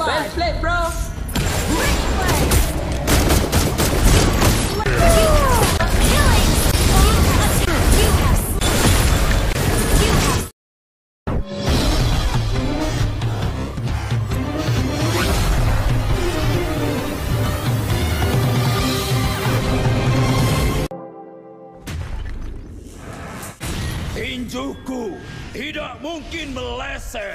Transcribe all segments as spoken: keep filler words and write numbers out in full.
blood. Well played, bro. Tinjuku tidak mungkin meleset.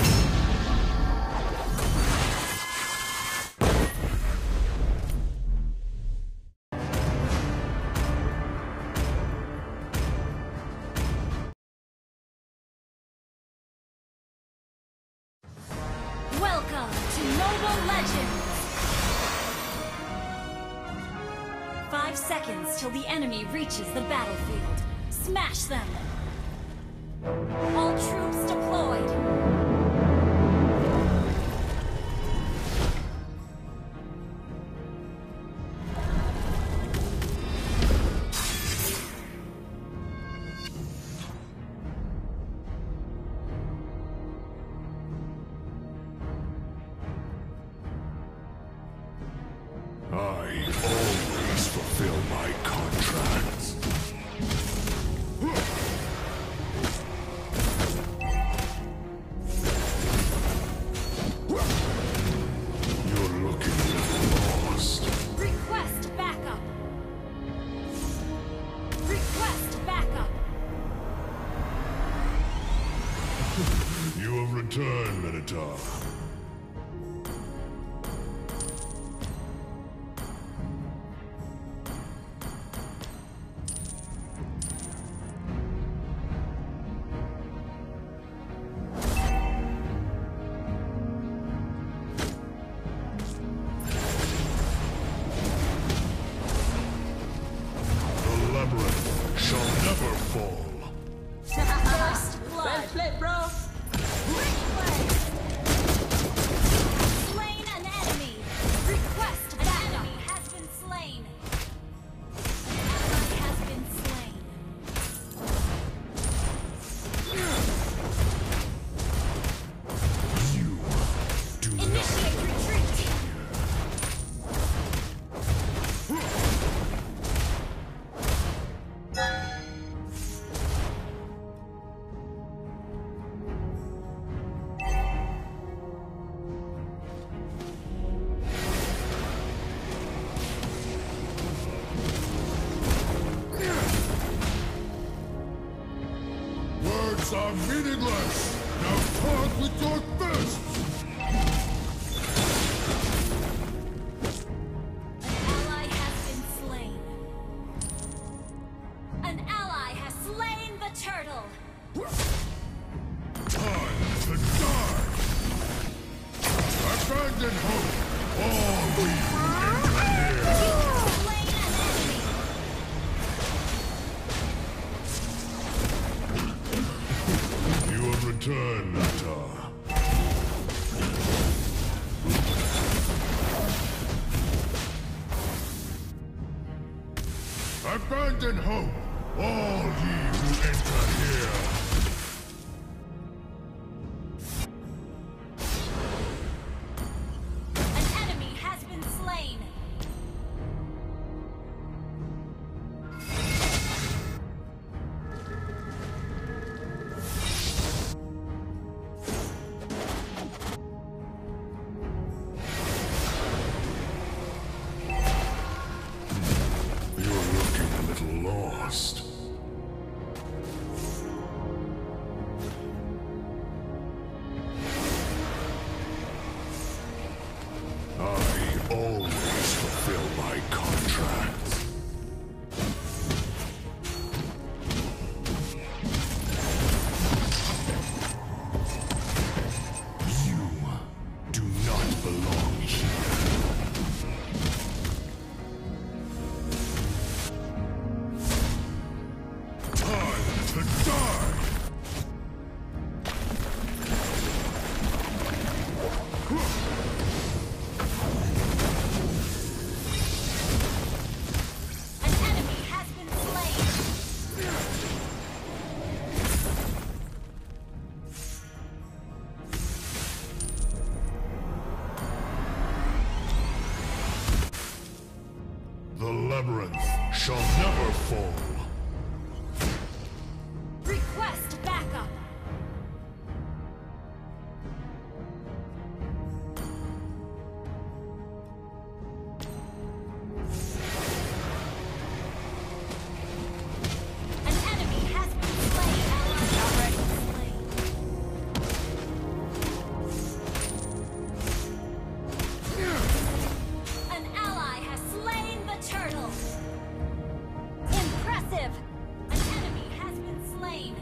Welcome to Mobile Legends! Five seconds till the enemy reaches the battlefield. Smash them! All troops deployed! I always fulfill my contracts. You're looking a little lost. Request backup! Request backup! You have returned, Minotaur. Shall never fall. First blood! Well played, bro. Slain an enemy! Request an enemy has been slain! An ally has been slain. You do Initiate retreat! Words are meaningless. Now talk with your fists. An ally has been slain. An ally has slain the turtle! Time to die. Abandon hope. All we who enter here. Slain an enemy! You have returned, Minotaur. Abandon hope, all ye who enter here. An enemy has been slain! You're looking a little lost. I always fulfill my contracts. You do not belong here. Time to die! An enemy has been slain! labyrinth shall never fall. Request backup. An enemy has been slain. Already slain. An ally has slain the turtle. Impressive. An enemy has been slain.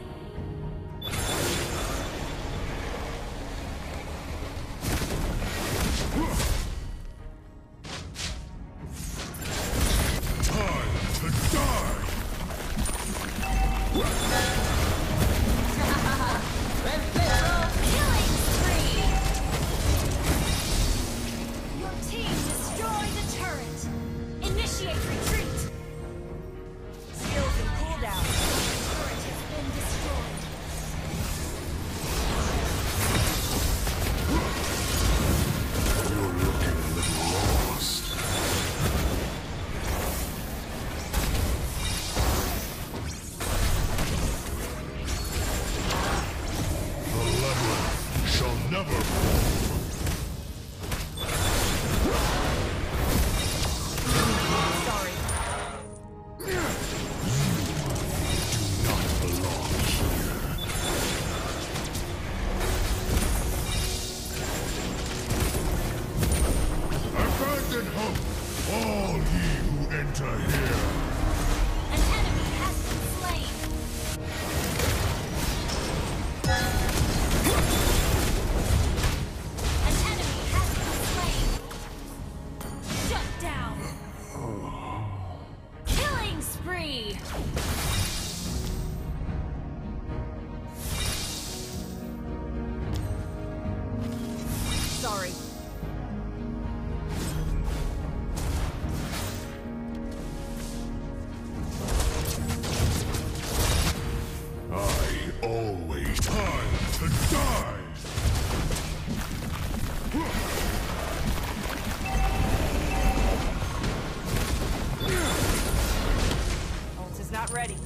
Time to die! Killing spree! Your team destroyed the turret. Initiate retreat. Skills and cooldown. Turret has been destroyed. You're looking a little lost. The labyrinth shall never fall. Sorry. Do not belong here. Abandon hope, all ye who enter here. An enemy has been slain. An enemy has been slain. Shut down. Killing spree. Sorry. I always time to die. Ult is not ready.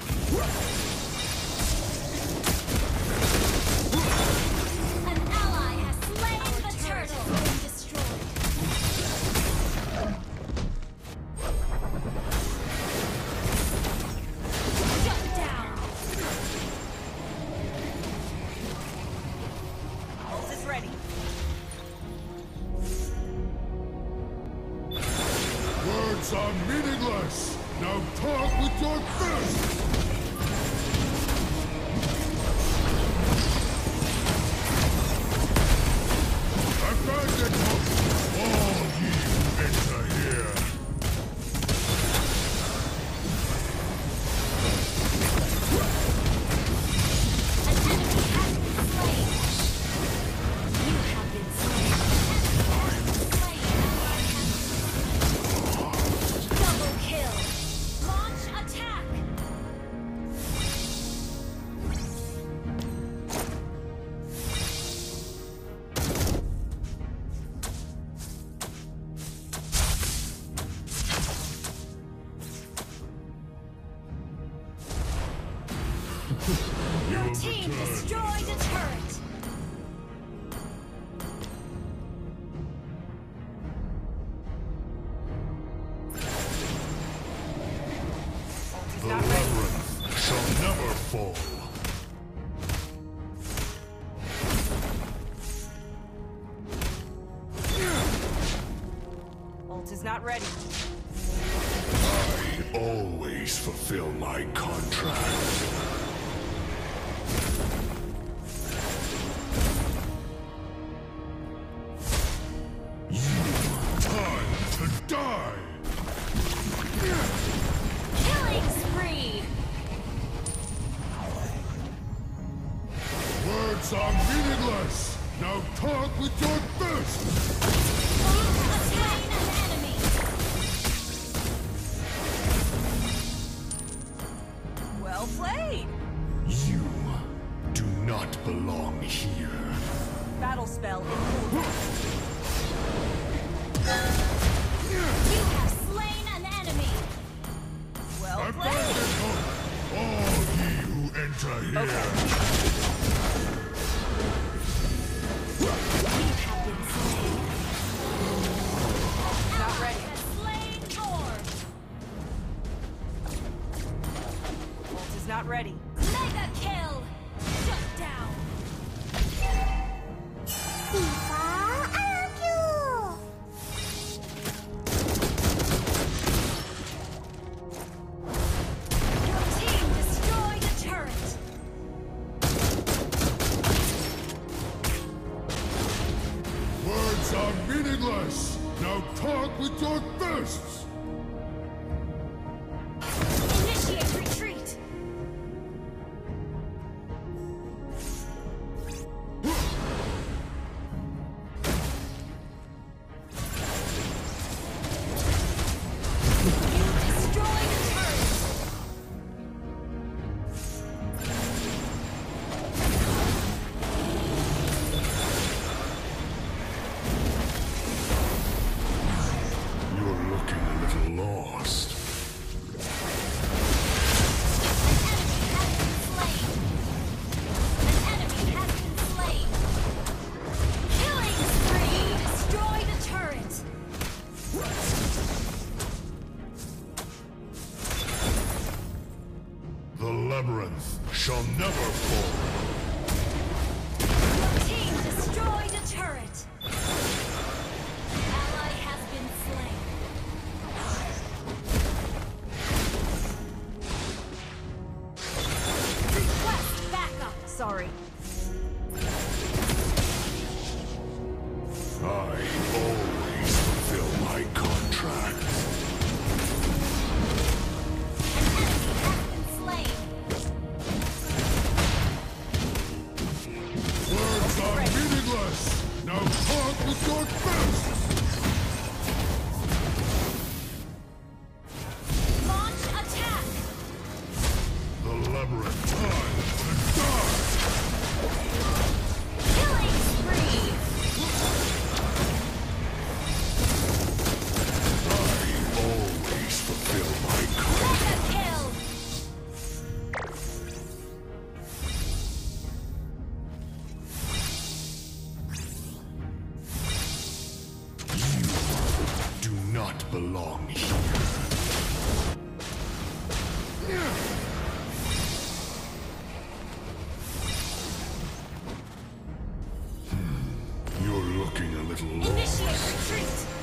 An ally has slain the turtle. Been destroyed. Shut down. Ult is ready. Words are meaningless. Now talk with your fist. Abandon hope, all ye who enter here. An enemy has been slain. You have been slain. Slain. Double kill. Launch attack. Your will team return. destroyed a turret. Ult is The not ready. labyrinth shall never fall. Ult is not ready. I always fulfill my contract. Time to die! Killing spree. Words are meaningless! Now talk with your fist! You have slain an enemy. Well played. You do not belong here. Battle spell in cooldown. You have slain an enemy. here. have been slain. Not ready. Has slain Lord. Ult is not ready. Mega kill. Shut down. FIFA I love you. Your team destroyed a turret. Words are meaningless. Now talk with your fists. Initiate retreat. You destroyed a turret. You're looking a little lost. An enemy has been slain. Killing spree. Destroy the turret. The labyrinth shall never fall. Your team destroyed a turret. Ally has been slain. Request backup. Sorry. I always fulfill my contract. An enemy has been slain. Words are meaningless. Now talk with your fists. Launch attack. The labyrinth time to die. Killing spree. I always fulfill my contract. Mega kill. Do not belong here. Hmm, You're looking a little Initiate lost. retreat.